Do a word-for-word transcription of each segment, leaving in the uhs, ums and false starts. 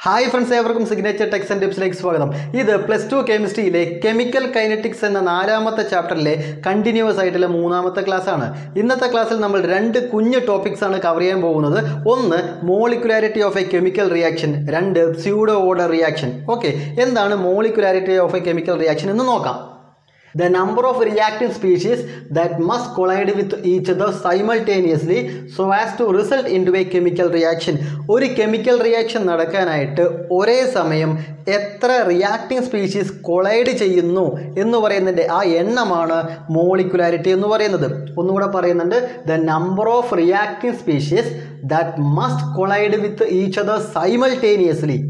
Hi friends, ഏവർക്കും signature techs and ടിപ്സിലേക്ക് സ്വാഗതം. ഇത് പ്ലസ് ടു കെമിസ്ട്രിയിലെ കെമിക്കൽ കൈനറ്റിക്സ് എന്ന നാലാമത്തെ ചാപ്റ്ററിലെ കണ്ടിന്യൂസ് ആയിട്ടുള്ള മൂന്നാമത്തെ ക്ലാസ് ആണ്. ഇന്നത്തെ ക്ലാസ്സിൽ നമ്മൾ രണ്ട് കുഞ്ഞു ടോപ്പിക്സ് ആണ് കവർ ചെയ്യാൻ പോകുന്നത്. ഒന്ന് molecularity of a chemical reaction, രണ്ട് സ്യൂഡോ ഓർഡർ റിയാക്ഷൻ. ഓക്കെ, എന്താണ് molecularity of a chemical reaction എന്ന് നോക്കാം. The number of reacting species that must collide with each other simultaneously so as to result into a chemical reaction. ഒരു chemical reaction നടക്കാനായിട്ട് ഒരേ സമയം എത്ര reacting species collide ചെയ്യുന്നു എന്ന് പറയുന്നതിൻ്റെ ആ എണ്ണമാണ് മോളിക്കുലാരിറ്റി എന്ന് പറയുന്നത്. ഒന്നുകൂടെ പറയുന്നുണ്ട്, the number of reacting species that must collide with each other simultaneously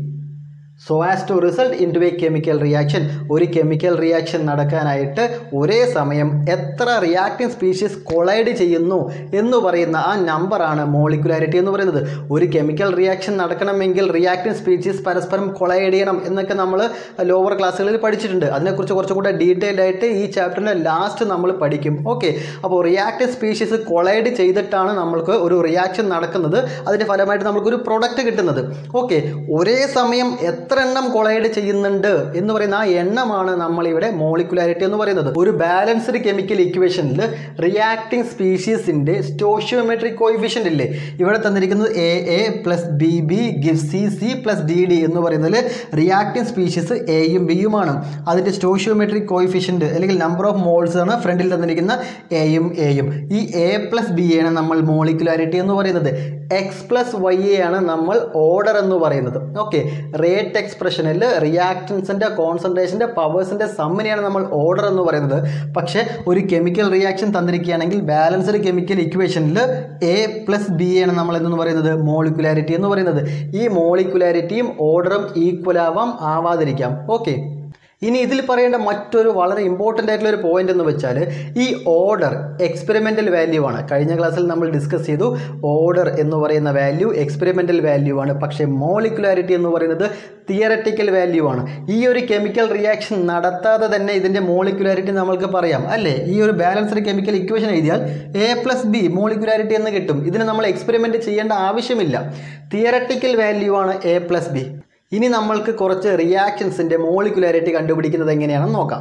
so as to result in to a chemical reaction. ഒരു കെമിക്കൽ റിയാക്ഷൻ നടക്കാനായിട്ട് ഒരേ സമയം എത്ര റിയാക്ടിംഗ് സ്പീഷീസ് കൊളൈഡ് ചെയ്യുന്നു എന്ന് പറയുന്ന ആ നമ്പറാണ് മോളിക്കുലാരിറ്റി എന്ന് പറയുന്നത്. ഒരു കെമിക്കൽ റിയാക്ഷൻ നടക്കണമെങ്കിൽ റിയാക്ടിംഗ് സ്പീഷീസ് പരസ്പരം കൊളൈഡ് ചെയ്യണം എന്നൊക്കെ നമ്മൾ ലോവർ ക്ലാസ്സുകളിൽ പഠിച്ചിട്ടുണ്ട്. അതിനെക്കുറിച്ച് കുറച്ചും കൂടെ ഡീറ്റെയിൽഡ് ആയിട്ട് ഈ ചാപ്റ്ററിൻ്റെ ലാസ്റ്റ് നമ്മൾ പഠിക്കും. ഓക്കെ, അപ്പോൾ റിയാക്ടിംഗ് സ്പീഷീസ് കൊളൈഡ് ചെയ്തിട്ടാണ് നമ്മൾക്ക് ഒരു റിയാക്ഷൻ നടക്കുന്നത്. അതിൻ്റെ ഫലമായിട്ട് നമുക്കൊരു പ്രൊഡക്റ്റ് കിട്ടുന്നത്. ഓക്കെ, ഒരേ സമയം എത്ര എണ്ണം കൊളൈഡ് ചെയ്യുന്നുണ്ട് എന്ന് പറയുന്ന ആ എണ്ണമാണ് നമ്മളിവിടെ മോളിക്കുലാരിറ്റി എന്ന് പറയുന്നത്. ഒരു ബാലൻസ്ഡ് കെമിക്കൽ ഇക്വേഷനിൽ റിയാക്ടിംഗ് സ്പീഷീസിൻ്റെ സ്റ്റോഷിയോമെട്രിക് കോയിഫിഷ്യൻ്റ് ഇല്ലേ, ഇവിടെ തന്നിരിക്കുന്നത് a A plus b B give c C plus d D എന്ന് പറയുന്നതിൽ റിയാക്ടിംഗ് സ്പീഷീസ് എയും ബിയുമാണ്. അതിൻ്റെ സ്റ്റോഷിയോമെട്രിക് കോയിഫിഷ്യൻ്റ് അല്ലെങ്കിൽ നമ്പർ ഓഫ് മോൾസ് ആണ് ഫ്രണ്ടിൽ തന്നിരിക്കുന്ന എയും എയും. ഈ എ പ്ലസ് ബി ആണ് നമ്മൾ മോളിക്കുലാരിറ്റി എന്ന് പറയുന്നത്. എക്സ് പ്ലസ് വൈ എ ആണ് നമ്മൾ ഓർഡർ എന്ന് പറയുന്നത്. ഓക്കെ, റേറ്റ് എക്സ്പ്രഷനിൽ റിയാക്ടൻസിൻ്റെ കോൺസെൻട്രേഷൻ്റെ പവേഴ്സിൻ്റെ സമ്മിനെയാണ് നമ്മൾ ഓർഡർ എന്ന് പറയുന്നത്. പക്ഷേ ഒരു കെമിക്കൽ റിയാക്ഷൻ തന്നിരിക്കുകയാണെങ്കിൽ ബാലൻസ്ഡ് കെമിക്കൽ ഇക്വേഷനിൽ എ പ്ലസ് ബി ആണ് നമ്മൾ എന്തെന്ന് പറയുന്നത് മോളിക്കുലാരിറ്റി എന്ന് പറയുന്നത്. ഈ മോളിക്കുലാരിറ്റിയും ഓർഡറും ഈക്വൽ ആവാം, ആവാതിരിക്കാം. ഓക്കെ, ഇനി ഇതിൽ പറയേണ്ട മറ്റൊരു വളരെ ഇമ്പോർട്ടൻ്റ് ആയിട്ടുള്ള ഒരു പോയിന്റ് എന്ന് വെച്ചാൽ ഈ ഓർഡർ എക്സ്പെരിമെൻ്റൽ വാല്യൂ ആണ്. കഴിഞ്ഞ ക്ലാസ്സിൽ നമ്മൾ ഡിസ്കസ് ചെയ്തു, ഓർഡർ എന്ന് പറയുന്ന വാല്യൂ എക്സ്പെരിമെൻ്റൽ വാല്യൂ ആണ്. പക്ഷേ മോളിക്കുലാരിറ്റി എന്ന് പറയുന്നത് തിയററ്റിക്കൽ വാല്യൂ ആണ്. ഈ ഒരു കെമിക്കൽ റിയാക്ഷൻ നടത്താതെ തന്നെ ഇതിൻ്റെ മോളിക്കുലാരിറ്റി നമ്മൾക്ക് പറയാം അല്ലേ. ഈ ഒരു ബാലൻസ്ഡ് കെമിക്കൽ ഇക്വേഷൻ എഴുതിയാൽ എ പ്ലസ് ബി മോളിക്കുലാരിറ്റി എന്ന് കിട്ടും. ഇതിന് നമ്മൾ എക്സ്പെരിമെൻറ്റ് ചെയ്യേണ്ട ആവശ്യമില്ല. തിയററ്റിക്കൽ വാല്യൂ ആണ് എ പ്ലസ് ബി. ഇനി നമ്മൾക്ക് കുറച്ച് റിയാക്ഷൻസിൻ്റെ മോളിക്കുലാരിറ്റി കണ്ടുപിടിക്കുന്നത് എങ്ങനെയാണെന്ന് നോക്കാം.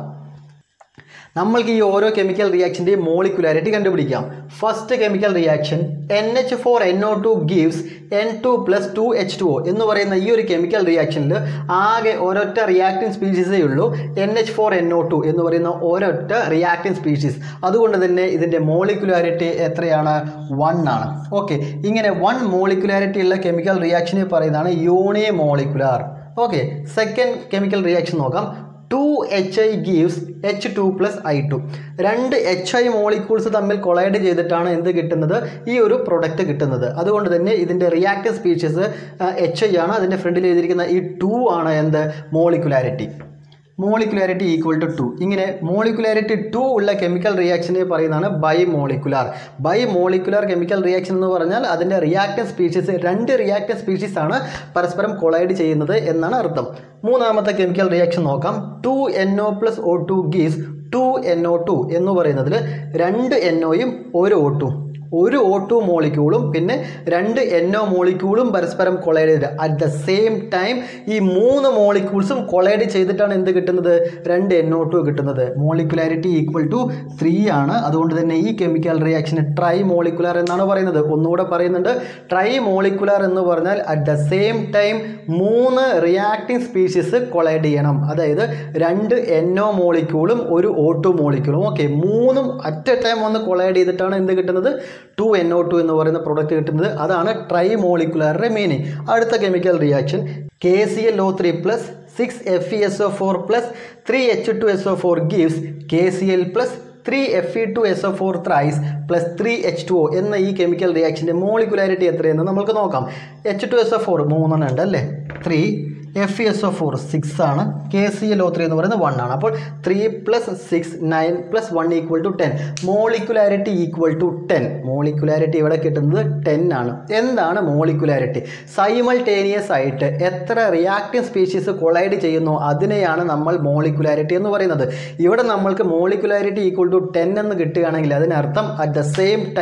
നമ്മൾക്ക് ഈ ഓരോ കെമിക്കൽ റിയാക്ഷൻ്റെയും മോളിക്കുലാരിറ്റി കണ്ടുപിടിക്കാം. First chemical reaction N H four N O two gives N two plus two H two O എന്ന് പറയുന്ന ഈ ഒരു കെമിക്കൽ റിയാക്ഷനിൽ ആകെ ഒരൊറ്റ റിയാക്ടിംഗ് സ്പീഷീസേ ഉള്ളൂ, N H four N O two എന്ന് പറയുന്ന ഒരൊറ്റ റിയാക്ടിംഗ് സ്പീഷീസ്. അതുകൊണ്ട് തന്നെ ഇതിൻ്റെ മോളിക്കുലാരിറ്റി എത്രയാണ്? വൺ ആണ്. ഓക്കെ, ഇങ്ങനെ വൺ മോളിക്കുലാരിറ്റി ഉള്ള കെമിക്കൽ റിയാക്ഷനെ പറയുന്നതാണ് unimolecular. Okay, second chemical reaction നോക്കാം. Two H I gives H two plus I two. രണ്ട് എച്ച് ഐ മോളിക്യൂൾസ് തമ്മിൽ കൊളൈഡ് ചെയ്തിട്ടാണ് എന്ത് കിട്ടുന്നത്? ഈ ഒരു പ്രൊഡക്റ്റ് കിട്ടുന്നത്. അതുകൊണ്ട് തന്നെ ഇതിൻ്റെ റിയാക്റ്റീവ് സ്പീഷീസ് എച്ച് ഐ ആണ്. അതിൻ്റെ ഫ്രണ്ടിൽ എഴുതിയിരിക്കുന്ന ഈ ടു ആണ് എന്ത് molecularity. Molecularity equal to two. ഇങ്ങനെ മോളിക്കുലാരിറ്റി ടു ഉള്ള കെമിക്കൽ റിയാക്ഷനെ പറയുന്നതാണ് bimolecular. Bimolecular chemical reaction എന്ന് പറഞ്ഞാൽ അതിൻ്റെ റിയാക്റ്റീവ് സ്പീഷീസ് രണ്ട് റിയാക്റ്റീവ് സ്പീഷീസ് ആണ് പരസ്പരം കൊളൈഡ് ചെയ്യുന്നത് എന്നാണ് അർത്ഥം. മൂന്നാമത്തെ കെമിക്കൽ റിയാക്ഷൻ നോക്കാം. Two N O plus O two gives two N O two എന്ന് പറയുന്നതിൽ രണ്ട് എൻ ഒയും ഒരു ഒ ടു, ഒരു ഒ ടു മോളിക്യൂളും പിന്നെ രണ്ട് എൻ ഒ മോളിക്യൂളും പരസ്പരം കൊളൈഡ് ചെയ്ത് അറ്റ് ദ സെയിം ടൈം ഈ മൂന്ന് മോളിക്യൂൾസും കൊളൈഡ് ചെയ്തിട്ടാണ് എന്ത് കിട്ടുന്നത്? രണ്ട് എൻ ഒ ടു കിട്ടുന്നത്. മോളിക്കുലാരിറ്റി ഈക്വൽ ടു ത്രീ ആണ്. അതുകൊണ്ട് തന്നെ ഈ കെമിക്കൽ റിയാക്ഷന് ട്രൈ മോളിക്കുലാർ എന്നാണ് പറയുന്നത്. ഒന്നുകൂടെ പറയുന്നുണ്ട്, ട്രൈ മോളിക്കുലാർ എന്ന് പറഞ്ഞാൽ അറ്റ് ദ സെയിം ടൈം മൂന്ന് റിയാക്ടിംഗ് സ്പീഷീസ് കൊളൈഡ് ചെയ്യണം. അതായത് രണ്ട് എൻ ഒ മോളിക്യൂളും ഒരു ഒ ടു മോളിക്യൂളും. ഓക്കെ, മൂന്നും അറ്റ് എ ടൈം വന്ന് കൊളൈഡ് ചെയ്തിട്ടാണ് എന്ത് കിട്ടുന്നത്? ടു എൻ ഒ ടു എന്ന് പറയുന്ന പ്രൊഡക്റ്റ് കിട്ടുന്നത്. അതാണ് ട്രൈ മോളിക്കുലാറിൻ്റെ മീനിങ്. അടുത്ത chemical reaction K C L O three plus six F E S O four plus three H two S O four gives K C L plus three F E two S O four thrice plus three H two O എന്ന ഈ chemical റിയാക്ഷൻ്റെ molecularity എത്രയെന്ന് നമുക്ക് നോക്കാം. H two S O four മൂന്നെണ്ണം ഉണ്ട് അല്ലേ, three. F E S O four six ആണ്. K C L O three എന്ന് പറയുന്നത് വൺ ആണ്. അപ്പോൾ three plus six nine plus one equal to ten. Molecularity equal to ten. Molecularity ഇവിടെ കിട്ടുന്നത് ടെൻ ആണ്. എന്താണ് മോളിക്കുലാരിറ്റി? സൈമൾട്ടേനിയസ് ആയിട്ട് എത്ര റിയാക്റ്റീവ് സ്പീഷീസ് കൊളൈഡ് ചെയ്യുന്നു അതിനെയാണ് നമ്മൾ മോളിക്കുലാരിറ്റി എന്ന് പറയുന്നത്. ഇവിടെ നമ്മൾക്ക് മോളിക്കുലാരിറ്റി ഈക്വൽ ടു ടെൻ എന്ന് കിട്ടുകയാണെങ്കിൽ അതിനർത്ഥം at the same time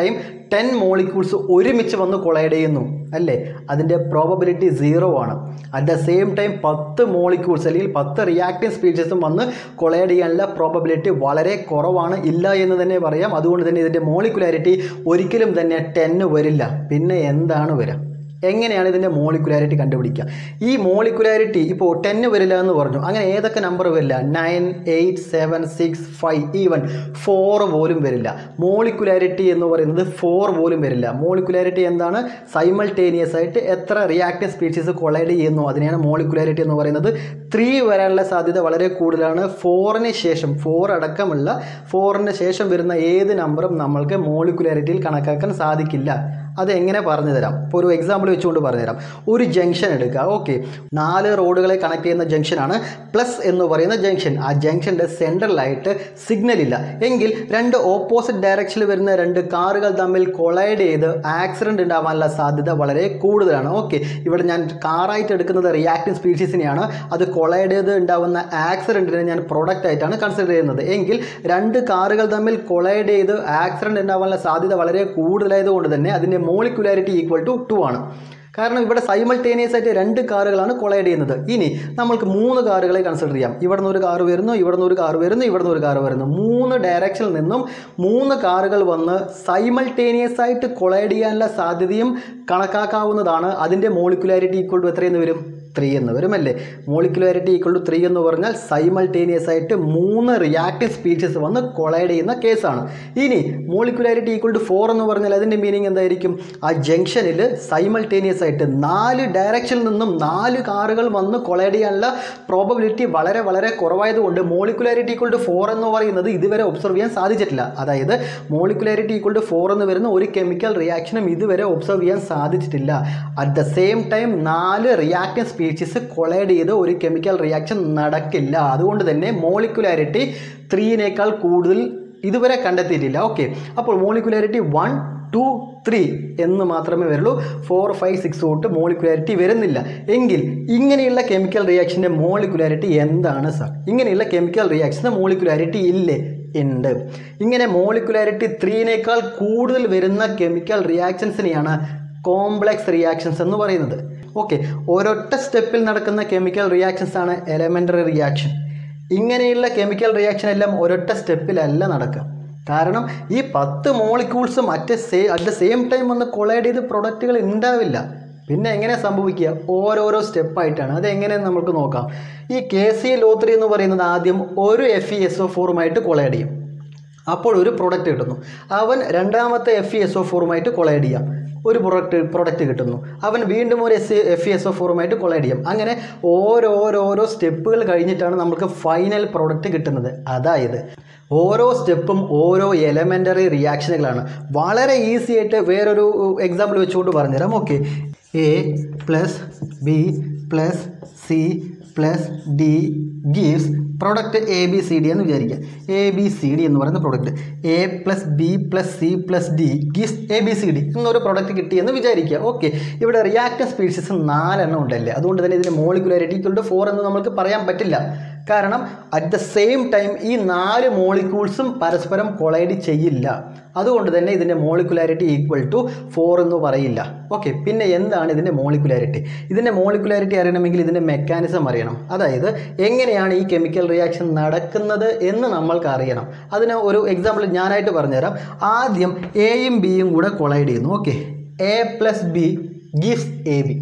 ten molecules ഒരുമിച്ച് വന്ന് കൊളൈഡ് ചെയ്യുന്നു അല്ലേ, അതിൻ്റെ പ്രോബബിലിറ്റി സീറോ ആണ്. അറ്റ് ദ സെയിം ടൈം പത്ത് മോളിക്യൂൾസ് അല്ലെങ്കിൽ പത്ത് റിയാക്റ്റീവ് സ്പീഷീസും വന്ന് കൊളൈഡ് ചെയ്യാനുള്ള പ്രോബബിലിറ്റി വളരെ കുറവാണ്, ഇല്ല എന്ന് തന്നെ പറയാം. അതുകൊണ്ട് തന്നെ ഇതിൻ്റെ മോളിക്കുലാരിറ്റി ഒരിക്കലും തന്നെ ടെന്ന് വരില്ല. പിന്നെ എന്താണ് വരിക? എങ്ങനെയാണ് ഇതിൻ്റെ മോളിക്കുലാരിറ്റി കണ്ടുപിടിക്കുക? ഈ മോളിക്കുലാരിറ്റി ഇപ്പോൾ ടെന്ന് വരില്ല എന്ന് പറഞ്ഞു, അങ്ങനെ ഏതൊക്കെ നമ്പർ വരില്ല? Nine, eight, seven, six, five, even four പോലും വരില്ല. മോളിക്കുലാരിറ്റി എന്ന് പറയുന്നത് ഫോർ പോലും വരില്ല. മോളിക്കുലാരിറ്റി എന്താണ്? സൈമൾട്ടേനിയസ് ആയിട്ട് എത്ര റിയാക്റ്റീവ് സ്പീഷീസ് കൊളൈഡ് ചെയ്യുന്നു അതിനെയാണ് മോളിക്കുലാരിറ്റി എന്ന് പറയുന്നത്. ത്രീ വരാനുള്ള സാധ്യത വളരെ കൂടുതലാണ്. ഫോറിന് ശേഷം, ഫോർ അടക്കമുള്ള ഫോറിന് ശേഷം വരുന്ന ഏത് നമ്പറും നമ്മൾക്ക് മോളിക്കുലാരിറ്റിയിൽ കണക്കാക്കാൻ സാധിക്കില്ല. അതെങ്ങനെ പറഞ്ഞു തരാം? ഇപ്പോൾ ഒരു എക്സാമ്പിൾ വെച്ചുകൊണ്ട് പറഞ്ഞുതരാം. ഒരു ജംഗ്ഷൻ എടുക്കുക. ഓക്കെ, നാല് റോഡുകളെ കണക്ട് ചെയ്യുന്ന ജംഗ്ഷനാണ് പ്ലസ് എന്ന് പറയുന്ന ജംഗ്ഷൻ. ആ ജംഗ്ഷൻ്റെ സെൻട്രലായിട്ട് സിഗ്നൽ ഇല്ല എങ്കിൽ രണ്ട് ഓപ്പോസിറ്റ് ഡയറക്ഷനിൽ വരുന്ന രണ്ട് കാറുകൾ തമ്മിൽ കൊളൈഡ് ചെയ്ത് ആക്സിഡൻറ്റ് ഉണ്ടാവാനുള്ള സാധ്യത വളരെ കൂടുതലാണ്. ഓക്കെ, ഇവിടെ ഞാൻ കാറായിട്ട് എടുക്കുന്നത് റിയാക്റ്റീവ് സ്പീഷീസിനെയാണ്. അത് കൊളൈഡ് ചെയ്ത് ഉണ്ടാവുന്ന ആക്സിഡൻറ്റിനെ ഞാൻ പ്രൊഡക്റ്റ് ആയിട്ടാണ് കൺസിഡർ ചെയ്യുന്നത്. എങ്കിൽ രണ്ട് കാറുകൾ തമ്മിൽ കൊളൈഡ് ചെയ്ത് ആക്സിഡൻറ്റ് ഉണ്ടാവാനുള്ള സാധ്യത വളരെ കൂടുതലായതുകൊണ്ട് തന്നെ അതിൻ്റെ മോളിക്കുലാരിറ്റി ഈക്വൽ ടു ടു ആണ്. കാരണം ഇവിടെ സൈമൾട്ടേനിയസ് ആയിട്ട് രണ്ട് കാറുകളാണ് കൊളൈഡ് ചെയ്യുന്നത്. ഇനി നമ്മൾക്ക് മൂന്ന് കാറുകളെ കൺസിഡർ ചെയ്യാം. ഇവിടെ നിന്ന് ഒരു കാർ വരുന്നു, ഇവിടെ നിന്ന് ഒരു കാർ വരുന്നു, ഇവിടെ നിന്ന് ഒരു കാർ വരുന്നു. മൂന്ന് ഡയറക്ഷനിൽ നിന്നും മൂന്ന് കാറുകൾ വന്ന് സൈമൾട്ടേനിയസ് ആയിട്ട് കൊളൈഡ് ചെയ്യാനുള്ള സാധ്യതയും കണക്കാക്കാവുന്നതാണ്. അതിൻ്റെ മോളിക്കുലാരിറ്റി ഈക്വൽ ടു എത്രയെന്ന് വരും? ത്രീ എന്ന് വരും അല്ലേ. മോളിക്കുലാരിറ്റി ഈക്വൽ ടു ത്രീ എന്ന് പറഞ്ഞാൽ സൈമൾട്ടേനിയസ് ആയിട്ട് മൂന്ന് റിയാക്റ്റീവ് സ്പീഷീസ് വന്ന് കൊളൈഡ് ചെയ്യുന്ന കേസാണ്. ഇനി മോളിക്കുലാരിറ്റി ഈക്വൽ ടു ഫോർ എന്ന് പറഞ്ഞാൽ അതിൻ്റെ മീനിങ് എന്തായിരിക്കും? ആ ജംഗ്ഷനിൽ സൈമൾട്ടേനിയസ് ആയിട്ട് നാല് ഡയറക്ഷനിൽ നിന്നും നാല് കാറുകൾ വന്ന് കൊളൈഡ് ചെയ്യാനുള്ള പ്രോബബിലിറ്റി വളരെ വളരെ കുറവായതുകൊണ്ട് മോളിക്കുലാരിറ്റി ഈക്വൽ ടു ഫോർ എന്ന് പറയുന്നത് ഇതുവരെ ഒബ്സർവ് ചെയ്യാൻ സാധിച്ചിട്ടില്ല. അതായത് മോളിക്കുലാരിറ്റി ഈക്വൽ ടു ഫോർ എന്ന് വരുന്ന ഒരു കെമിക്കൽ റിയാക്ഷനും ഇതുവരെ ഒബ്സർവ് ചെയ്യാൻ സാധിച്ചിട്ടില്ല. അറ്റ് ദ സെയിം ടൈം നാല് റിയാക്റ്റീവ് സ്പീഷീസ് കൊളൈഡ് ചെയ്ത് ഒരു കെമിക്കൽ റിയാക്ഷൻ നടക്കില്ല. അതുകൊണ്ട് തന്നെ മോളിക്കുലാരിറ്റി ത്രീനേക്കാൾ കൂടുതൽ ഇതുവരെ കണ്ടെത്തിയിട്ടില്ല. ഓക്കെ, അപ്പോൾ മോളിക്കുലാരിറ്റി വൺ, ടു, ത്രീ എന്ന് മാത്രമേ വരുള്ളൂ. ഫോർ, ഫൈവ്, സിക്സ് തൊട്ട് മോളിക്കുലാരിറ്റി വരുന്നില്ല. എങ്കിൽ ഇങ്ങനെയുള്ള കെമിക്കൽ റിയാക്ഷൻ്റെ മോളിക്കുലാരിറ്റി എന്താണ് സാർ? ഇങ്ങനെയുള്ള കെമിക്കൽ റിയാക്ഷൻ്റെ മോളിക്കുലാരിറ്റി ഇല്ലേ? ഉണ്ട്. ഇങ്ങനെ മോളിക്കുലാരിറ്റി ത്രീനേക്കാൾ കൂടുതൽ വരുന്ന കെമിക്കൽ റിയാക്ഷൻസിനെയാണ് കോംപ്ലക്സ് റിയാക്ഷൻസ് എന്ന് പറയുന്നത്. ഓക്കെ, ഒരൊറ്റ സ്റ്റെപ്പിൽ നടക്കുന്ന കെമിക്കൽ റിയാക്ഷൻസ് ആണ് എലമെൻ്ററി റിയാക്ഷൻ. ഇങ്ങനെയുള്ള കെമിക്കൽ റിയാക്ഷൻ എല്ലാം ഒരൊറ്റ സ്റ്റെപ്പിലല്ല നടക്കുക. കാരണം ഈ പത്ത് മോളിക്യൂൾസ് മറ്റേ say at the same time വന്ന് കൊളൈഡ് ചെയ്ത് പ്രൊഡക്റ്റുകൾ ഉണ്ടാവില്ല. പിന്നെ എങ്ങനെ സംഭവിക്കുക? ഓരോരോ സ്റ്റെപ്പായിട്ടാണ്. അതെങ്ങനെയെന്ന് നമുക്ക് നോക്കാം. ഈ K C L O three എന്ന് പറയുന്നത് ആദ്യം ഒരു എഫ് ഇ എസ് ഒ ഫോറുമായിട്ട് കൊളൈഡ് ചെയ്യും. അപ്പോൾ ഒരു പ്രൊഡക്റ്റ് കിട്ടുന്നു. അവൻ രണ്ടാമത്തെ എഫ് ഇ എസ് ഒ ഫോറുമായിട്ട് കൊളൈഡ് ചെയ്യാം, ഒരു പ്രൊഡക്റ്റ് പ്രൊഡക്റ്റ് കിട്ടുന്നു. അവൻ വീണ്ടും ഒരു S F E S O ഫോറുമായിട്ട് കൊളൈഡ് ചെയ്യും. അങ്ങനെ ഓരോരോരോ സ്റ്റെപ്പുകൾ കഴിഞ്ഞിട്ടാണ് നമുക്ക് ഫൈനൽ പ്രൊഡക്റ്റ് കിട്ടുന്നത്. അതായത് ഓരോ സ്റ്റെപ്പും ഓരോ എലമെൻ്ററി റിയാക്ഷനുകളാണ്. വളരെ ഈസി ആയിട്ട് വേറൊരു എക്സാമ്പിൾ വെച്ചുകൊണ്ട് പറഞ്ഞുതരാം. Okay, A plus B plus C plus D gives product A B C D എന്ന് വിചാരിക്കുക. എ ബി സി ഡി എന്ന് പറയുന്ന product A plus B plus C plus D gives A B C D എന്നൊരു product കിട്ടിയെന്ന് വിചാരിക്കുക. Okay, ഇവിടെ reactive species നാലെണ്ണം ഉണ്ടല്ലേ. അതുകൊണ്ട് തന്നെ ഇതിൻ്റെ മോളിക്കുലാരിറ്റി ഈക്വൽ ടു ഫോർ എന്ന് നമുക്ക് പറയാൻ പറ്റില്ല. കാരണം അറ്റ് ദ സെയിം ടൈം ഈ നാല് മോളിക്യൂൾസും പരസ്പരം കൊളൈഡ് ചെയ്യില്ല. അതുകൊണ്ട് തന്നെ ഇതിൻ്റെ മോളിക്കുലാരിറ്റി ഈക്വൽ ടു ഫോർ എന്ന് പറയില്ല. ഓക്കെ, പിന്നെ എന്താണ് ഇതിൻ്റെ മോളിക്കുലാരിറ്റി? ഇതിൻ്റെ മോളിക്കുലാരിറ്റി അറിയണമെങ്കിൽ ഇതിൻ്റെ മെക്കാനിസം അറിയണം. അതായത് എങ്ങനെയാണ് ഈ കെമിക്കൽ റിയാക്ഷൻ നടക്കുന്നത് എന്ന് നമ്മൾക്ക് അറിയണം. അതിന് ഒരു എക്സാമ്പിൾ ഞാനായിട്ട് പറഞ്ഞുതരാം. ആദ്യം എയും ബിയും കൂടെ കൊളൈഡ് ചെയ്യുന്നു. Okay, A plus B gives A B.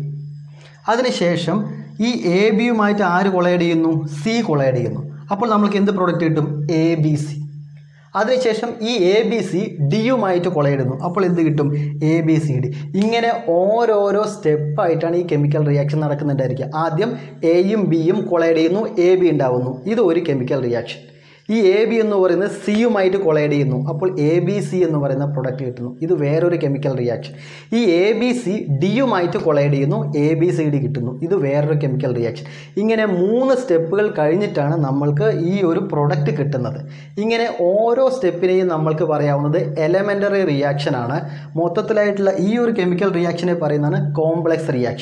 അതിനുശേഷം ഈ എ ബിയുമായിട്ട് ആര് കൊളൈഡ് ചെയ്യുന്നു? സി കൊളൈഡ് ചെയ്യുന്നു. അപ്പോൾ നമ്മൾക്ക് എന്ത് പ്രോഡക്റ്റ് കിട്ടും? A B C. അതിനുശേഷം ഈ എ ബി സി ഡിയുമായിട്ട് കൊളൈഡ് ചെയ്യുന്നു. അപ്പോൾ എന്ത് കിട്ടും? A B C D. ഇങ്ങനെ ഓരോരോ സ്റ്റെപ്പായിട്ടാണ് ഈ കെമിക്കൽ റിയാക്ഷൻ നടക്കുന്നുണ്ടായിരിക്കുക. ആദ്യം എയും ബിയും കൊളൈഡ് ചെയ്യുന്നു, എ ബി ഉണ്ടാവുന്നു. ഇത് ഒരു കെമിക്കൽ റിയാക്ഷൻ. ഈ എ ബി എന്ന് പറയുന്നത് സിയുമായിട്ട് കൊളൈഡ് ചെയ്യുന്നു. അപ്പോൾ എ ബി സി എന്ന് പറയുന്ന പ്രൊഡക്റ്റ് കിട്ടുന്നു. ഇത് വേറൊരു കെമിക്കൽ റിയാക്ഷൻ. ഈ എ ബി സി ഡിയുമായിട്ട് കൊളൈഡ് ചെയ്യുന്നു, എ ബി സി ഡി കിട്ടുന്നു. ഇത് വേറൊരു കെമിക്കൽ റിയാക്ഷൻ. ഇങ്ങനെ മൂന്ന് സ്റ്റെപ്പുകൾ കഴിഞ്ഞിട്ടാണ് നമ്മൾക്ക് ഈ ഒരു പ്രൊഡക്റ്റ് കിട്ടുന്നത്. ഇങ്ങനെ ഓരോ സ്റ്റെപ്പിനെയും നമ്മൾക്ക് പറയാവുന്നത് എലമെൻ്ററി റിയാക്ഷൻ ആണ്. മൊത്തത്തിലായിട്ടുള്ള ഈ ഒരു കെമിക്കൽ റിയാക്ഷനെ പറയുന്നതാണ് കോംപ്ലക്സ് റിയാക്ഷൻ.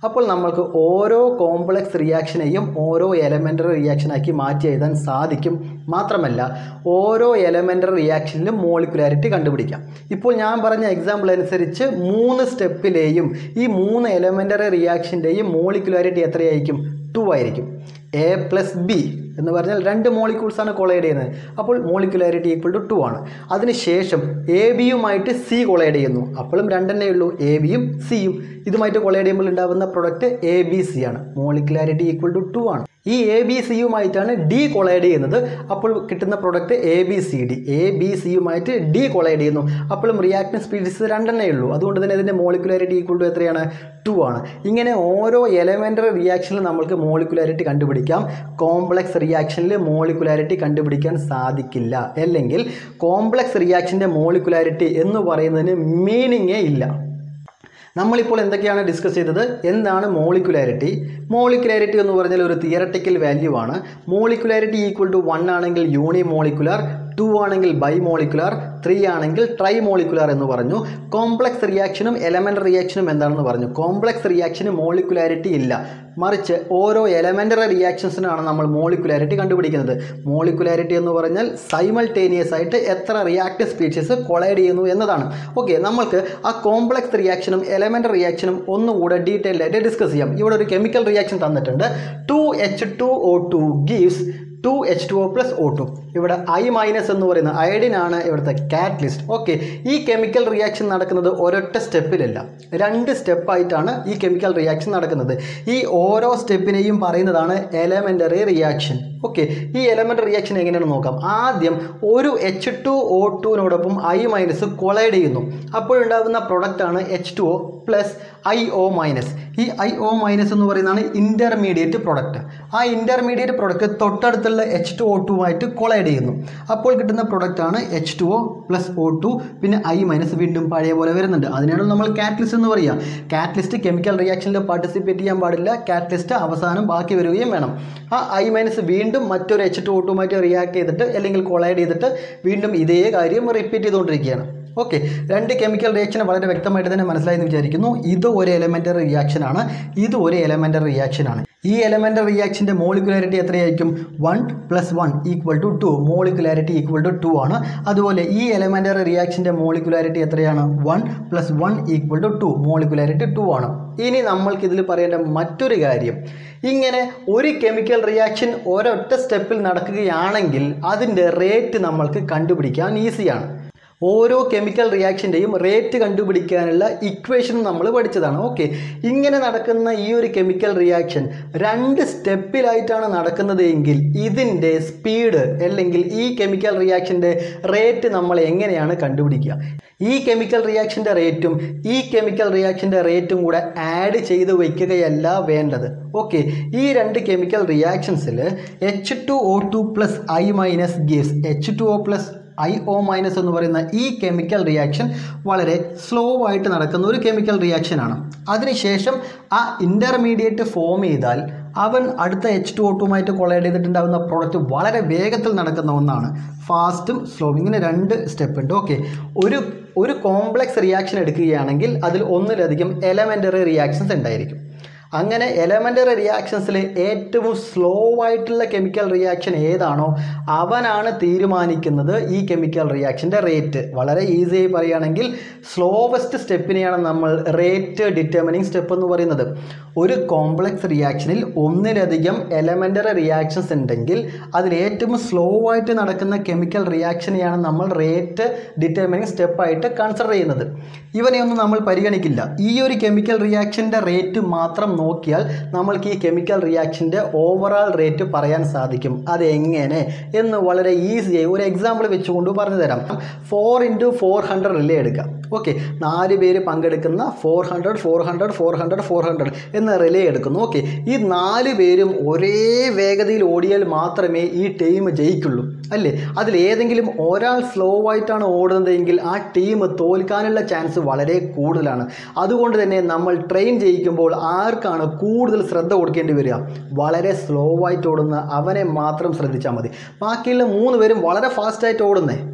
അപ്പോൾ നമ്മൾക്ക് ഓരോ കോംപ്ലക്സ് റിയാക്ഷനെയും ഓരോ എലമെൻ്ററി റിയാക്ഷനാക്കി മാറ്റി എഴുതാൻ സാധിക്കും. മാത്രമല്ല ഓരോ എലമെൻ്ററി റിയാക്ഷനിലും മോളിക്കുലാരിറ്റി കണ്ടുപിടിക്കാം. ഇപ്പോൾ ഞാൻ പറഞ്ഞ എക്സാമ്പിൾ അനുസരിച്ച് മൂന്ന് സ്റ്റെപ്പിലെയും ഈ മൂന്ന് എലമെൻ്ററി റിയാക്ഷൻ്റെയും മോളിക്കുലാരിറ്റി എത്രയായിരിക്കും? ടു ആയിരിക്കും. എ പ്ലസ് ബി എന്ന് പറഞ്ഞാൽ രണ്ട് മോളിക്യൂൾസാണ് കൊളൈഡ് ചെയ്യുന്നത്. അപ്പോൾ മോളിക്കുലാരിറ്റി ഈക്വൽ ടു ടു ആണ്. അതിനുശേഷം എ ബിയുമായിട്ട് സി കൊളൈഡ് ചെയ്യുന്നു. അപ്പോഴും രണ്ടെണ്ണേ ഉള്ളൂ, എ ബിയും സിയും. ഇതുമായിട്ട് കൊളൈഡ് ചെയ്യുമ്പോൾ ഉണ്ടാകുന്ന പ്രൊഡക്റ്റ് എ ബി സി ആണ്. മോളിക്കുലാരിറ്റി ഈക്വൽ ടു ടു ആണ്. ഈ എ ബി സിയുമായിട്ടാണ് ഡി കൊളൈഡ് ചെയ്യുന്നത്. അപ്പോൾ കിട്ടുന്ന product A B C D. A B സിയുമായിട്ട് ഡി കൊളൈഡ് ചെയ്യുന്നു. അപ്പോഴും റിയാക്ടൻറ്റ് സ്പീഷീസ് രണ്ടെണ്ണേ ഉള്ളൂ. അതുകൊണ്ട് തന്നെ ഇതിൻ്റെ മോളിക്കുലാരിറ്റി ഈക്വൽ ടു എത്രയാണ്? ടു ആണ്. ഇങ്ങനെ ഓരോ എലമെൻ്ററി റിയാക്ഷനിലും നമ്മൾക്ക് മോളിക്കുലാരിറ്റി കണ്ടുപിടിക്കാം. കോംപ്ലക്സ് റിയാക്ഷനിൽ മോളിക്കുലാരിറ്റി കണ്ടുപിടിക്കാൻ സാധിക്കില്ല. അല്ലെങ്കിൽ കോംപ്ലക്സ് റിയാക്ഷൻ്റെ മോളിക്കുലാരിറ്റി എന്ന് പറയുന്നതിന് മീനിങ്ങേ ഇല്ല. നമ്മളിപ്പോൾ എന്തൊക്കെയാണ് ഡിസ്കസ് ചെയ്തത്? എന്താണ് മോളിക്കുലാരിറ്റി? മോളിക്കുലാരിറ്റി എന്ന് പറഞ്ഞാൽ ഒരു തിയറട്ടിക്കൽ വാല്യൂ ആണ്. മോളിക്കുലാരിറ്റി ഈക്വൽ ടു വൺ ആണെങ്കിൽ യൂണി മോളിക്കുലാർ, ടു ആണെങ്കിൽ ബൈ മോളിക്കുലാർ, ത്രീ ആണെങ്കിൽ ട്രൈ മോളിക്കുലാർ എന്ന് പറഞ്ഞു. കോംപ്ലക്സ് റിയാക്ഷനും എലമെൻ്ററി റിയാക്ഷനും എന്താണെന്ന് പറഞ്ഞു. കോംപ്ലക്സ് റിയാക്ഷന് മോളിക്കുലാരിറ്റി ഇല്ല, മറിച്ച് ഓരോ എലമെൻ്ററി റിയാക്ഷൻസിനാണ് നമ്മൾ മോളിക്കുലാരിറ്റി കണ്ടുപിടിക്കുന്നത്. മോളിക്കുലാരിറ്റി എന്ന് പറഞ്ഞാൽ സൈമൾട്ടേനിയസ് ആയിട്ട് എത്ര റിയാക്റ്റീവ് സ്പീഷീസ് കൊളൈഡ് ചെയ്യുന്നു എന്നതാണ്. ഓക്കെ, നമ്മൾക്ക് ആ കോംപ്ലക്സ് റിയാക്ഷനും എലമെൻ്ററി റിയാക്ഷനും ഒന്നുകൂടെ ഡീറ്റെയിൽഡ് ആയിട്ട് ഡിസ്കസ് ചെയ്യാം. ഇവിടെ ഒരു കെമിക്കൽ റിയാക്ഷൻ തന്നിട്ടുണ്ട്. Two H two O two gives two H two O plus O two. ഇവിടെ ഐ മൈനസ് എന്ന് പറയുന്ന അയഡിൻ ആണ് ഇവിടുത്തെ കാറ്റലിസ്റ്റ്. ഓക്കെ, ഈ കെമിക്കൽ റിയാക്ഷൻ നടക്കുന്നത് ഒരൊറ്റ സ്റ്റെപ്പിലല്ല, രണ്ട് സ്റ്റെപ്പായിട്ടാണ് ഈ കെമിക്കൽ റിയാക്ഷൻ നടക്കുന്നത്. ഈ ഓരോ സ്റ്റെപ്പിനെയും പറയുന്നതാണ് എലമെൻ്ററി റിയാക്ഷൻ. ഓക്കെ, ഈ എലമെൻ്ററി റിയാക്ഷൻ എങ്ങനെയാണെന്ന് നോക്കാം. ആദ്യം ഒരു എച്ച് ടു ഒ ടുവിനോടൊപ്പം ഐ മൈനസ് കൊളൈഡ് ചെയ്യുന്നു. അപ്പോഴുണ്ടാകുന്ന പ്രൊഡക്റ്റാണ് H two O plus I O minus. ഈ ഐ ഒ മൈനസ് എന്ന് പറയുന്നതാണ് ഇൻ്റർമീഡിയറ്റ് പ്രൊഡക്റ്റ്. ആ ഇൻ്റർമീഡിയറ്റ് പ്രൊഡക്റ്റ് തൊട്ടടുത്തുള്ള എച്ച് ടു ഒ ടുമായിട്ട് കൊളൈഡ് ചെയ്യുന്നു. അപ്പോൾ കിട്ടുന്ന പ്രൊഡക്റ്റാണ് H two O plus O two, പിന്നെ ഐ മൈനസ് വീണ്ടും പഴയ പോലെ വരുന്നുണ്ട്. അതിനാണ് നമ്മൾ കാറ്റലിസ്റ്റ് എന്ന് പറയുക. കാറ്റലിസ്റ്റ് കെമിക്കൽ റിയാക്ഷനിൽ പാർട്ടിസിപ്പേറ്റ് ചെയ്യാൻ പാടില്ല. കാറ്റലിസ്റ്റ് അവസാനം ബാക്കി വരികയും വേണം. ആ ഐ മൈനസ് വീണ്ടും മറ്റൊരു എച്ച് ടു ഒ ടുമായിട്ട് റിയാക്ട് ചെയ്തിട്ട് അല്ലെങ്കിൽ കൊളൈഡ് ചെയ്തിട്ട് വീണ്ടും ഇതേ കാര്യം റിപ്പീറ്റ് ചെയ്തുകൊണ്ടിരിക്കുകയാണ്. ഓക്കെ, രണ്ട് കെമിക്കൽ റിയാക്ഷൻ വളരെ വ്യക്തമായിട്ട് തന്നെ മനസ്സിലായെന്ന് വിചാരിക്കുന്നു. ഇത് ഒരു എലമെൻ്ററി റിയാക്ഷനാണ്, ഇത് ഒരു എലമെൻ്ററി റിയാക്ഷനാണ്. ഈ എലമെൻ്ററി റിയാക്ഷൻ്റെ മോളിക്കുലാരിറ്റി എത്രയായിരിക്കും? One plus one equal to two. Molecularity equal to two ആണ്. അതുപോലെ ഈ എലമെൻ്ററി റിയാക്ഷൻ്റെ മോളിക്കുലാരിറ്റി എത്രയാണ്? One plus one equal to two. Molecularity two ആണ്. ഇനി നമ്മൾക്ക് ഇതിൽ പറയേണ്ട മറ്റൊരു കാര്യം, ഇങ്ങനെ ഒരു കെമിക്കൽ റിയാക്ഷൻ ഒരൊറ്റ സ്റ്റെപ്പിൽ നടക്കുകയാണെങ്കിൽ അതിൻ്റെ റേറ്റ് നമ്മൾക്ക് കണ്ടുപിടിക്കാൻ ഈസിയാണ്. ഓരോ കെമിക്കൽ റിയാക്ഷൻ്റെയും റേറ്റ് കണ്ടുപിടിക്കാനുള്ള ഇക്വേഷൻ നമ്മൾ പഠിച്ചതാണ്. ഓക്കെ, ഇങ്ങനെ നടക്കുന്ന ഈ ഒരു കെമിക്കൽ റിയാക്ഷൻ രണ്ട് സ്റ്റെപ്പിലായിട്ടാണ് നടക്കുന്നത് എങ്കിൽ ഇതിൻ്റെ സ്പീഡ് അല്ലെങ്കിൽ ഈ കെമിക്കൽ റിയാക്ഷൻ്റെ റേറ്റ് നമ്മൾ എങ്ങനെയാണ് കണ്ടുപിടിക്കുക? ഈ കെമിക്കൽ റിയാക്ഷൻ്റെ റേറ്റും ഈ കെമിക്കൽ റിയാക്ഷൻ്റെ റേറ്റും കൂടെ ആഡ് ചെയ്ത് വയ്ക്കുകയല്ല വേണ്ടത്. ഓക്കെ, ഈ രണ്ട് കെമിക്കൽ റിയാക്ഷൻസിൽ H two O two plus I minus gives H two O plus I O minus എന്ന് പറയുന്ന ഈ കെമിക്കൽ റിയാക്ഷൻ വളരെ സ്ലോ ആയിട്ട് നടക്കുന്ന ഒരു കെമിക്കൽ റിയാക്ഷനാണ്. അതിനുശേഷം ആ ഇൻ്റർമീഡിയറ്റ് ഫോം ചെയ്താൽ അവൻ അടുത്ത എച്ച് ടു ഒ ടുമായിട്ട് കൊളൈഡ് ചെയ്തിട്ടുണ്ടാകുന്ന പ്രോഡക്റ്റ് വളരെ വേഗത്തിൽ നടക്കുന്ന ഒന്നാണ്. ഫാസ്റ്റും സ്ലോവും, ഇങ്ങനെ രണ്ട് സ്റ്റെപ്പ് ഉണ്ട്. ഓക്കെ, ഒരു ഒരു കോംപ്ലക്സ് റിയാക്ഷൻ എടുക്കുകയാണെങ്കിൽ അതിൽ ഒന്നിലധികം എലമെൻ്ററി റിയാക്ഷൻസ് ഉണ്ടായിരിക്കും. അങ്ങനെ എലമെൻ്ററി റിയാക്ഷൻസിൽ ഏറ്റവും സ്ലോ ആയിട്ടുള്ള കെമിക്കൽ റിയാക്ഷൻ ഏതാണോ അവനാണ് തീരുമാനിക്കുന്നത് ഈ കെമിക്കൽ റിയാക്ഷൻ്റെ റേറ്റ്. വളരെ ഈസിയായി പറയുകയാണെങ്കിൽ സ്ലോവസ്റ്റ് സ്റ്റെപ്പിനെയാണ് നമ്മൾ റേറ്റ് ഡിറ്റർമിനിങ് സ്റ്റെപ്പ് എന്ന് പറയുന്നത്. ഒരു കോംപ്ലക്സ് റിയാക്ഷനിൽ ഒന്നിലധികം എലമെൻ്ററി റിയാക്ഷൻസ് ഉണ്ടെങ്കിൽ അതിൽ ഏറ്റവും സ്ലോ ആയിട്ട് നടക്കുന്ന കെമിക്കൽ റിയാക്ഷനെയാണ് നമ്മൾ റേറ്റ് ഡിറ്റർമിനിങ് സ്റ്റെപ്പായിട്ട് കൺസിഡർ ചെയ്യുന്നത്. ഇവനെയൊന്നും നമ്മൾ പരിഗണിക്കില്ല. ഈ ഒരു കെമിക്കൽ റിയാക്ഷൻ്റെ റേറ്റ് മാത്രം നോക്കിയാൽ നമ്മൾക്ക് ഈ കെമിക്കൽ റിയാക്ഷൻ്റെ ഓവറാൾ റേറ്റ് പറയാൻ സാധിക്കും. അതെങ്ങനെ എന്ന് വളരെ ഈസിയായി ഒരു എക്സാമ്പിൾ വെച്ചുകൊണ്ട് പറഞ്ഞു തരാം. Four into four hundred relay എടുക്കാം. ഓക്കെ, നാല് പേര് പങ്കെടുക്കുന്ന four hundred four hundred four hundred four hundred എന്ന റിലേ എടുക്കുന്നു. ഓക്കെ, ഈ നാല് പേരും ഒരേ വേഗതയിൽ ഓടിയാൽ മാത്രമേ ഈ ടീം ജയിക്കുള്ളൂ അല്ലേ? അതിൽ ഏതെങ്കിലും ഒരാൾ സ്ലോ ആയിട്ടാണ് ഓടുന്നതെങ്കിൽ ആ ടീം തോൽക്കാനുള്ള ചാൻസ് വളരെ കൂടുതലാണ്. അതുകൊണ്ട് തന്നെ നമ്മൾ ട്രെയിൻ ചെയ്യിക്കുമ്പോൾ ആർക്കാണ് കൂടുതൽ ശ്രദ്ധ കൊടുക്കേണ്ടി വരിക? വളരെ സ്ലോ ആയിട്ട് ഓടുന്ന അവനെ മാത്രം ശ്രദ്ധിച്ചാൽ മതി. ബാക്കിയുള്ള മൂന്ന് പേരും വളരെ ഫാസ്റ്റായിട്ട് ഓടുന്നേ.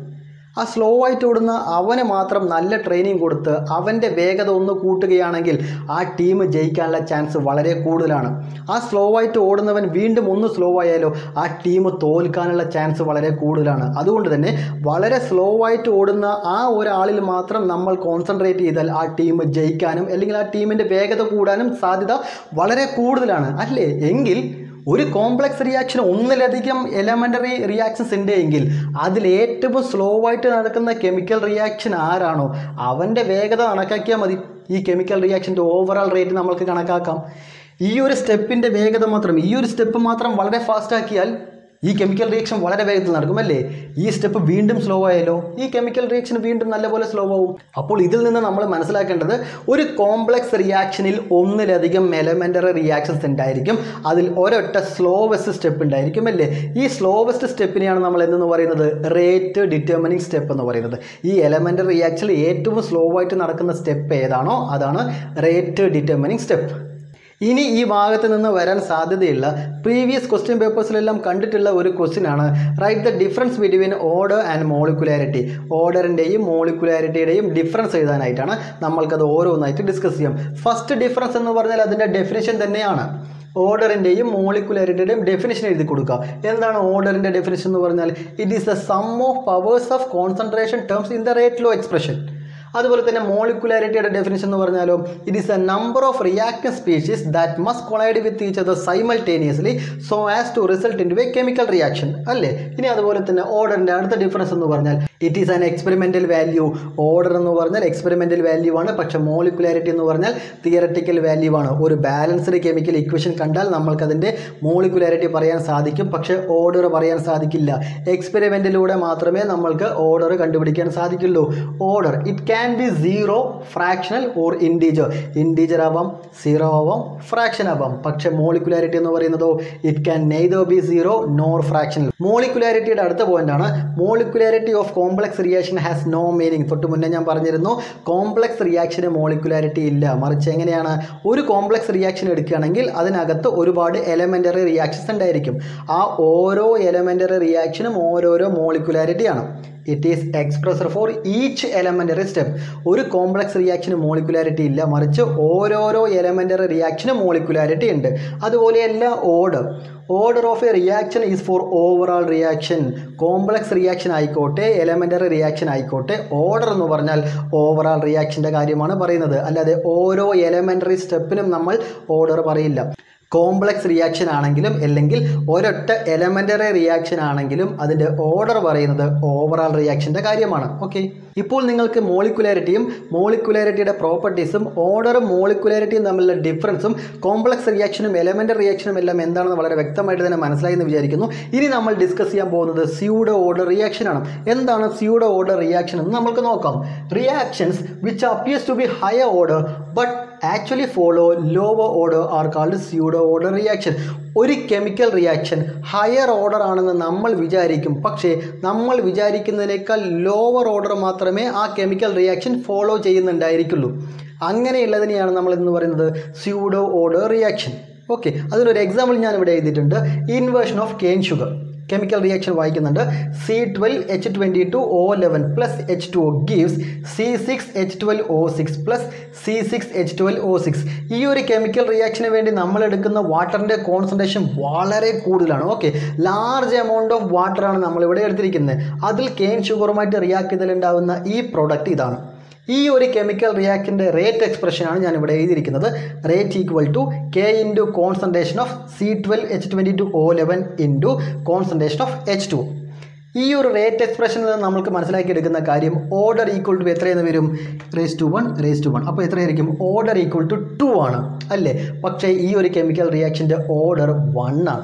ആ സ്ലോ ആയിട്ട് ഓടുന്ന അവന് മാത്രം നല്ല ട്രെയിനിങ് കൊടുത്ത് അവൻ്റെ വേഗത ഒന്ന് കൂട്ടുകയാണെങ്കിൽ ആ ടീം ജയിക്കാനുള്ള ചാൻസ് വളരെ കൂടുതലാണ്. ആ സ്ലോ ആയിട്ട് ഓടുന്നവൻ വീണ്ടും ഒന്ന് സ്ലോ ആയാലോ ആ ടീം തോൽക്കാനുള്ള ചാൻസ് വളരെ കൂടുതലാണ്. അതുകൊണ്ട് തന്നെ വളരെ സ്ലോ ആയിട്ട് ഓടുന്ന ആ ഒരാളിൽ മാത്രം നമ്മൾ കോൺസെൻട്രേറ്റ് ചെയ്താൽ ആ ടീം ജയിക്കാനും അല്ലെങ്കിൽ ആ ടീമിൻ്റെ വേഗത കൂടാനും സാധ്യത വളരെ കൂടുതലാണ് അല്ലേ? എങ്കിൽ ഒരു കോംപ്ലക്സ് റിയാക്ഷൻ ഒന്നിലധികം എലമെൻ്ററി റിയാക്ഷൻസ് ഉണ്ട് എങ്കിൽ അതിൽ ഏറ്റവും സ്ലോ ആയിട്ട് നടക്കുന്ന കെമിക്കൽ റിയാക്ഷൻ ആരാണോ അവൻ്റെ വേഗത കണക്കാക്കിയാൽ മതി. ഈ കെമിക്കൽ റിയാക്ഷൻ്റെ ഓവറോൾ റേറ്റ് നമ്മൾക്ക് കണക്കാക്കാം. ഈ ഒരു സ്റ്റെപ്പിൻ്റെ വേഗത മാത്രം ഈ ഒരു സ്റ്റെപ്പ് മാത്രം വളരെ ഫാസ്റ്റ് ആക്കിയാൽ ഈ കെമിക്കൽ റിയാക്ഷൻ വളരെ വേഗത്തിൽ നടക്കുമല്ലേ? ഈ സ്റ്റെപ്പ് വീണ്ടും സ്ലോ ആയാലോ ഈ കെമിക്കൽ റിയാക്ഷൻ വീണ്ടും നല്ലപോലെ സ്ലോ ആവും. അപ്പോൾ ഇതിൽ നിന്ന് നമ്മൾ മനസ്സിലാക്കേണ്ടത് ഒരു കോംപ്ലക്സ് റിയാക്ഷനിൽ ഒന്നിലധികം എലമെൻ്ററി റിയാക്ഷൻസ് ഉണ്ടായിരിക്കും. അതിൽ ഒരൊറ്റ സ്ലോവസ്റ്റ് സ്റ്റെപ്പ് ഉണ്ടായിരിക്കും അല്ലേ? ഈ സ്ലോവസ്റ്റ് സ്റ്റെപ്പിനെയാണ് നമ്മൾ എന്തെന്ന് പറയുന്നത് റേറ്റ് ഡിറ്റർമിനിങ് സ്റ്റെപ്പ് എന്ന് പറയുന്നത്. ഈ എലമെൻ്ററി റിയാക്ഷനിൽ ഏറ്റവും സ്ലോ ആയിട്ട് നടക്കുന്ന സ്റ്റെപ്പ് ഏതാണോ അതാണ് റേറ്റ് ഡിറ്റർമിനിങ് സ്റ്റെപ്പ്. ഇനി ഈ ഭാഗത്ത് നിന്ന് വരാൻ സാധ്യതയുള്ള പ്രീവിയസ് ക്വസ്റ്റ്യൻ പേപ്പേഴ്സിലെല്ലാം കണ്ടിട്ടുള്ള ഒരു ക്വസ്റ്റ്യൻ ആണ് write the difference between order and molecularity. ഓർഡറിൻ്റെയും മോളിക്കുലാരിറ്റിയുടെയും ഡിഫറൻസ് എഴുതാനായിട്ടാണ് നമ്മൾക്കത് ഓരോന്നായിട്ട് ഡിസ്കസ് ചെയ്യാം. ഫസ്റ്റ് ഡിഫറൻസ് എന്ന് പറഞ്ഞാൽ അതിൻ്റെ ഡെഫിനിഷൻ തന്നെയാണ്. ഓർഡറിൻ്റെയും മോളിക്കുലാരിറ്റിയുടെയും ഡെഫിനിഷൻ എഴുതി കൊടുക്കുക. എന്താണ് ഓർഡറിൻ്റെ ഡെഫിനിഷൻ എന്ന് പറഞ്ഞാൽ it is the sum of powers of concentration terms in the rate law expression. അതുപോലെ തന്നെ മോളിക്കുലാരിറ്റിയുടെ ഡെഫിനിഷൻ എന്ന് പറഞ്ഞാലോ it is a number of reactive species that must collide with each other simultaneously so as to result in to a chemical reaction അല്ലേ? ഇനി അതുപോലെ തന്നെ ഓർഡറിൻ്റെ അടുത്ത ഡിഫറൻസ് എന്ന് പറഞ്ഞാൽ it is an experimental value. Order എന്ന് പറഞ്ഞാൽ എക്സ്പെരിമെൻ്റൽ വാല്യൂ ആണ്, പക്ഷേ മോളിക്കുലാരിറ്റി എന്ന് പറഞ്ഞാൽ തിയററ്റിക്കൽ വാല്യൂ ആണ്. ഒരു ബാലൻസ്ഡ് കെമിക്കൽ ഇക്വേഷൻ കണ്ടാൽ നമ്മൾക്കതിൻ്റെ മോളിക്കുലാരിറ്റി പറയാൻ സാധിക്കും, പക്ഷേ ഓർഡർ പറയാൻ സാധിക്കില്ല. എക്സ്പെരിമെൻറ്റിലൂടെ മാത്രമേ നമ്മൾക്ക് ഓർഡർ കണ്ടുപിടിക്കാൻ സാധിക്കുള്ളൂ. Order it can be zero, fractional or integer. Integer ആവാം, സീറോ ആവാം, ഫ്രാക്ഷൻ ആവാം. പക്ഷേ മോളിക്കുലാരിറ്റി എന്ന് പറയുന്നതോ it can neither be zero nor fractional. മോളിക്കുലാരിറ്റിയുടെ അടുത്ത പോയിന്റാണ് molecularity of complex reaction has no meaning. തൊട്ട് മുന്നേ ഞാൻ പറഞ്ഞിരുന്നു കോംപ്ലക്സ് റിയാക്ഷന് മോളിക്കുലാരിറ്റി ഇല്ല. മറിച്ച് എങ്ങനെയാണ് ഒരു കോംപ്ലക്സ് റിയാക്ഷൻ എടുക്കുകയാണെങ്കിൽ അതിനകത്ത് ഒരുപാട് എലമെൻ്ററി റിയാക്ഷൻസ് ഉണ്ടായിരിക്കും. ആ ഓരോ എലമെൻ്ററി റിയാക്ഷനും ഓരോരോ മോളിക്കുലാരിറ്റിയാണ്. It is expressed for each elementary step. ഒരു കോംപ്ലക്സ് റിയാക്ഷന് മോളിക്കുലാരിറ്റി ഇല്ല, മറിച്ച് ഓരോരോ എലമെൻ്ററി റിയാക്ഷനും മോളിക്കുലാരിറ്റി ഉണ്ട്. അതുപോലെയല്ല order. Order of a reaction is for overall reaction. Complex reaction ആയിക്കോട്ടെ എലമെൻ്ററി റിയാക്ഷൻ ആയിക്കോട്ടെ ഓർഡർ എന്ന് പറഞ്ഞാൽ ഓവറോൾ റിയാക്ഷൻ്റെ കാര്യമാണ് പറയുന്നത്. അല്ലാതെ ഓരോ എലമെൻ്ററി സ്റ്റെപ്പിനും നമ്മൾ ഓർഡർ പറയില്ല. കോംപ്ലക്സ് റിയാക്ഷൻ ആണെങ്കിലും അല്ലെങ്കിൽ ഒരൊറ്റ എലമെൻ്ററി റിയാക്ഷൻ ആണെങ്കിലും അതിൻ്റെ ഓർഡർ പറയുന്നത് ഓവറോൾ റിയാക്ഷൻ്റെ കാര്യമാണ്. ഓക്കെ, ഇപ്പോൾ നിങ്ങൾക്ക് മോളിക്കുലാരിറ്റിയും മോളിക്കുലാരിറ്റിയുടെ പ്രോപ്പർട്ടീസും ഓർഡറും മോളിക്കുലാരിറ്റിയും തമ്മിലുള്ള ഡിഫറൻസും കോംപ്ലക്സ് റിയാക്ഷനും എലമെൻ്ററി റിയാക്ഷനും എല്ലാം എന്താണെന്ന് വളരെ വ്യക്തമായിട്ട് തന്നെ മനസ്സിലായി എന്ന് വിചാരിക്കുന്നു. ഇനി നമ്മൾ ഡിസ്കസ് ചെയ്യാൻ പോകുന്നത് സ്യൂഡോ ഓർഡർ റിയാക്ഷനാണ്. എന്താണ് സ്യൂഡോ ഓർഡർ റിയാക്ഷൻ എന്ന് നമുക്ക് നോക്കാം. Reactions which appears to be higher order but actually follow lower order are called pseudo order reaction. ഒരു കെമിക്കൽ റിയാക്ഷൻ ഹയർ ഓർഡർ ആണെന്ന് നമ്മൾ വിചാരിക്കും, പക്ഷേ നമ്മൾ വിചാരിക്കുന്നതിനേക്കാൾ ലോവർ ഓർഡർ മാത്രമേ ആ കെമിക്കൽ റിയാക്ഷൻ ഫോളോ ചെയ്യുന്നുണ്ടായിരിക്കുള്ളൂ. അങ്ങനെയുള്ളതിനെയാണ് നമ്മൾ എന്ന് പറയുന്നത് സ്യൂഡോ ഓർഡർ റിയാക്ഷൻ. ഓക്കെ, അതിനൊരു എക്സാമ്പിൾ ഞാൻ ഇവിടെ എഴുതിയിട്ടുണ്ട്. Inversion of cane sugar chemical reaction വായിക്കുന്നുണ്ട്. C twelve H twenty two O eleven plus H two O gives C six H twelve O six plus C six H twelve O six. ഈ ഒരു chemical റിയാക്ഷന് വേണ്ടി നമ്മൾ എടുക്കുന്ന വാട്ടറിൻ്റെ concentration വളരെ കൂടുതലാണ്. Okay, large amount of വാട്ടറാണ് നമ്മളിവിടെ എടുത്തിരിക്കുന്നത്. അതിൽ കെയിൻ ഷുഗറുമായിട്ട് റിയാക്ട് ചെയ്തലുണ്ടാകുന്ന ഈ പ്രോഡക്റ്റ് ഇതാണ്. ഈ ഒരു കെമിക്കൽ റിയാക്ഷൻ്റെ റേറ്റ് എക്സ്പ്രഷനാണ് ഞാൻ ഇവിടെ എഴുതിയിരിക്കുന്നത്. Rate equal to K into concentration of C twelve H twenty two O eleven into concentration of H two. ഈ ഒരു റേറ്റ് എക്സ്പ്രഷനിൽ നിന്ന് നമുക്ക് മനസ്സിലാക്കിയെടുക്കുന്ന കാര്യം ഓർഡർ ഈക്വൽ ടു എത്രയെന്ന് വരും? Raise to one raise to one. അപ്പോൾ എത്രയായിരിക്കും? ഓർഡർ ഈക്വൽ ടു ടു ആണ് അല്ലേ? പക്ഷേ ഈ ഒരു കെമിക്കൽ റിയാക്ഷൻ്റെ ഓർഡർ വൺ ആണ്.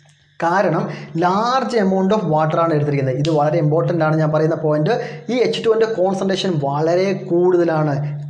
കാരണം ലാർജ് എമൗണ്ട് ഓഫ് വാട്ടറാണ് എടുത്തിരിക്കുന്നത്. ഇത് വളരെ ഇമ്പോർട്ടൻ്റ് ആണ് ഞാൻ പറയുന്ന പോയിന്റ്. ഈ എച്ച് ടുവിൻ്റെ കോൺസെൻട്രേഷൻ വളരെ കൂടുതലാണ്.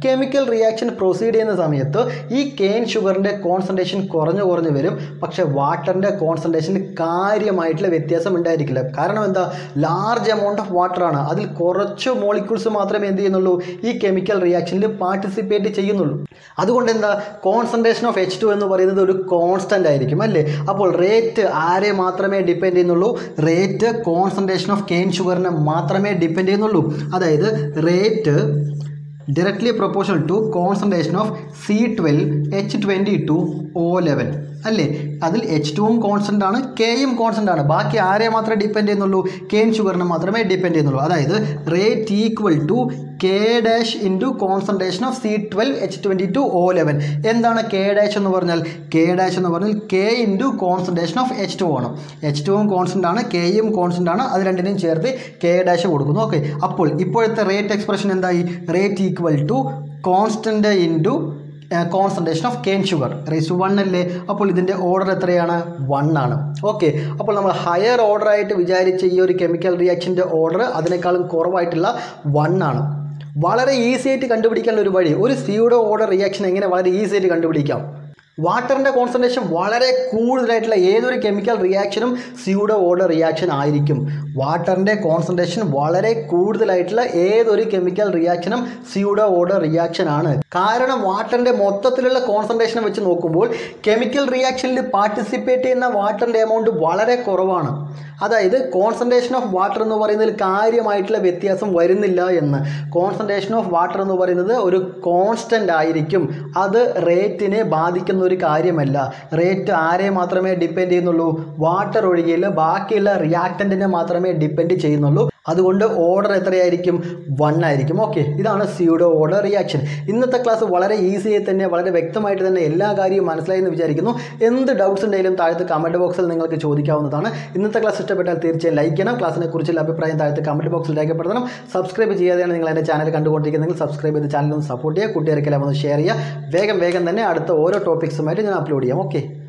കെമിക്കൽ റിയാക്ഷൻ പ്രൊസീഡ് ചെയ്യുന്ന സമയത്ത് ഈ കെയിൻ ഷുഗറിൻ്റെ കോൺസെൻട്രേഷൻ കുറഞ്ഞു കുറഞ്ഞു വരും, പക്ഷേ വാട്ടറിൻ്റെ കോൺസെൻട്രേഷനിൽ കാര്യമായിട്ടുള്ള വ്യത്യാസം ഉണ്ടായിരിക്കില്ല. കാരണം എന്താ, ലാർജ് എമൗണ്ട് ഓഫ് വാട്ടറാണ്, അതിൽ കുറച്ച് മോളിക്യൂൾസ് മാത്രമേ എന്ത് ചെയ്യുന്നുള്ളൂ, ഈ കെമിക്കൽ റിയാക്ഷനിൽ പാർട്ടിസിപ്പേറ്റ് ചെയ്യുന്നുള്ളൂ. അതുകൊണ്ട് എന്താ, കോൺസെൻട്രേഷൻ ഓഫ് എച്ച് ടു എന്ന് പറയുന്നത് ഒരു കോൺസ്റ്റൻ്റ് ആയിരിക്കും അല്ലേ. അപ്പോൾ റേറ്റ് ആരെ മാത്രമേ ഡിപ്പെൻഡ് ചെയ്യുന്നുള്ളൂ, റേറ്റ് കോൺസെൻട്രേഷൻ ഓഫ് കെയിൻ ഷുഗറിനെ മാത്രമേ ഡിപ്പെൻഡ് ചെയ്യുന്നുള്ളൂ. അതായത് rate directly proportional to concentration of C twelve H twenty-two O eleven അല്ലേ. അതിൽ എച്ച് ടുവും കോൺസ്റ്റൻ്റ് ആണ്, കെയും കോൺസ്റ്റൻ്റ് ആണ്. ബാക്കി ആരെ മാത്രമേ ഡിപ്പെൻഡ് ചെയ്യുന്നുള്ളൂ, കെയിൻ ഷുഗറിനെ മാത്രമേ ഡിപ്പെൻഡ് ചെയ്യുന്നുള്ളൂ. അതായത് rate equal to K dash into concentration of C twelve H twenty two O eleven. എന്താണ് കെ ഡാഷ് എന്ന് പറഞ്ഞാൽ, കെ ഡാഷ് എന്ന് പറഞ്ഞാൽ K into concentration of H two ആണ്. എച്ച് ടുവും കോൺസ്റ്റൻ്റ് ആണ്, കെയും കോൺസ്റ്റൻ്റ് ആണ്, അത് രണ്ടിനെയും ചേർത്ത് കെ ഡാഷ് കൊടുക്കുന്നു. ഓക്കെ, അപ്പോൾ ഇപ്പോഴത്തെ റേറ്റ് എക്സ്പ്രഷൻ എന്തായി, rate equal to constant into concentration of cane sugar raise one അല്ലേ. അപ്പോൾ ഇതിൻ്റെ ഓർഡർ എത്രയാണ്, വൺ ആണ്. ഓക്കെ, അപ്പോൾ നമ്മൾ ഹയർ ഓർഡർ ആയിട്ട് വിചാരിച്ച ഈ ഒരു കെമിക്കൽ റിയാക്ഷൻ്റെ ഓർഡർ അതിനേക്കാളും കുറവായിട്ടുള്ള വൺ ആണ്. വളരെ ഈസി ആയിട്ട് കണ്ടുപിടിക്കാനുള്ള ഒരു വഴി, ഒരു സ്യൂഡോ ഓർഡർ റിയാക്ഷൻ എങ്ങനെ വളരെ ഈസി ആയിട്ട് കണ്ടുപിടിക്കാം. വാട്ടറിൻ്റെ കോൺസെൻട്രേഷൻ വളരെ കൂടുതലായിട്ടുള്ള ഏതൊരു കെമിക്കൽ റിയാക്ഷനും സ്യൂഡോ ഓർഡർ റിയാക്ഷൻ ആയിരിക്കും. വാട്ടറിൻ്റെ കോൺസെൻട്രേഷൻ വളരെ കൂടുതലായിട്ടുള്ള ഏതൊരു കെമിക്കൽ റിയാക്ഷനും സ്യൂഡോ ഓർഡർ റിയാക്ഷൻ ആണ്. കാരണം വാട്ടറിൻ്റെ മൊത്തത്തിലുള്ള കോൺസെൻട്രേഷൻ വെച്ച് നോക്കുമ്പോൾ കെമിക്കൽ റിയാക്ഷനിൽ പാർട്ടിസിപ്പേറ്റ് ചെയ്യുന്ന വാട്ടറിൻ്റെ എമൗണ്ട് വളരെ കുറവാണ്. അതായത് കോൺസെൻട്രേഷൻ ഓഫ് വാട്ടർ എന്ന് പറയുന്നതിൽ കാര്യമായിട്ടുള്ള വ്യത്യാസം വരുന്നില്ല എന്ന്. കോൺസെൻട്രേഷൻ ഓഫ് വാട്ടർ എന്ന് പറയുന്നത് ഒരു കോൺസ്റ്റൻ്റ് ആയിരിക്കും, അത് റേറ്റിനെ ബാധിക്കുന്ന ഒരു കാര്യമല്ല. റേറ്റ് ആരെ മാത്രമേ ഡിപ്പെൻഡ് ചെയ്യുന്നുള്ളൂ, വാട്ടർ ഒഴികെയുള്ള ബാക്കിയുള്ള റിയാക്റ്റൻറ്റിനെ മാത്രമേ ഡിപ്പെൻഡ് ചെയ്യുന്നുള്ളൂ. അതുകൊണ്ട് ഓർഡർ എത്രയായിരിക്കും, വൺ ആയിരിക്കും. ഓക്കെ, ഇതാണ് സ്യൂഡോ ഓർഡർ റിയാക്ഷൻ. ഇന്നത്തെ ക്ലാസ് വളരെ ഈസിയായി തന്നെ വളരെ വ്യക്തമായിട്ട് തന്നെ എല്ലാ കാര്യവും മനസ്സിലായി എന്ന് വിചാരിക്കുന്നു. എന്ത് ഡൗട്ട്സ് ഉണ്ടെങ്കിലും താഴത്ത് കമൻറ്റ് ബോക്സിൽ നിങ്ങൾക്ക് ചോദിക്കാവുന്നതാണ്. ഇന്നത്തെ ക്ലാസ് ഇഷ്ടപ്പെട്ടാൽ തീർച്ചയായും ലൈക്ക് ചെയ്യണം. ക്ലാസ്സിനെ കുറിച്ചുള്ള അഭിപ്രായം താഴത്ത് കമൻറ്റ് ബോക്സിൽ രേഖപ്പെടുത്തണം. സബ്സ്ക്രൈബ് ചെയ്യാതെയാണ് നിങ്ങൾ എൻ്റെ ചാനൽ കണ്ടുകൊണ്ടിരിക്കുന്നതെങ്കിൽ സബ്സ്ക്രൈബ് ചെയ്ത് ചാനൽ ഒന്ന് സപ്പോർട്ട് ചെയ്യുക, കൂട്ടുകാർക്കെല്ലാം ഒന്ന് ഷെയർ ചെയ്യുക. വേഗം വേഗം തന്നെ അടുത്ത ഓരോ ടോപ്പിക്സുമായിട്ട് ഞാൻ അപ്ലോഡ് ചെയ്യാം. ഓക്കെ.